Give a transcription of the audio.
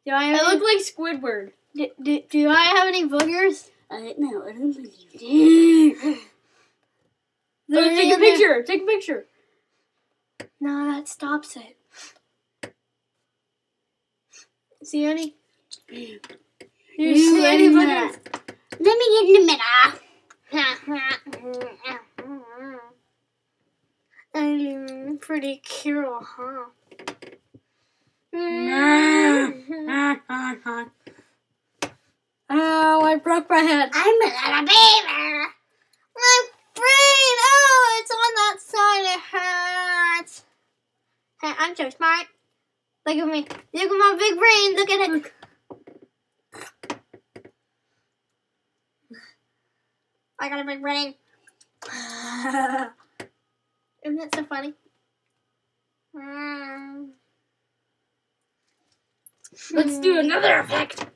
Do I look like Squidward. Do I have any boogers? No, I don't think you do. Take a picture. Take a picture. No, that stops it. See any? You see any boogers? Let me get in the middle. I'm pretty cute, huh? Oh, I broke my head. I'm a little baby. My brain! Oh, it's on that side. It hurts. Hey, I'm so smart. Look at me. Look at my big brain. Look at it. I got a big brain. Isn't that so funny? Let's do another effect.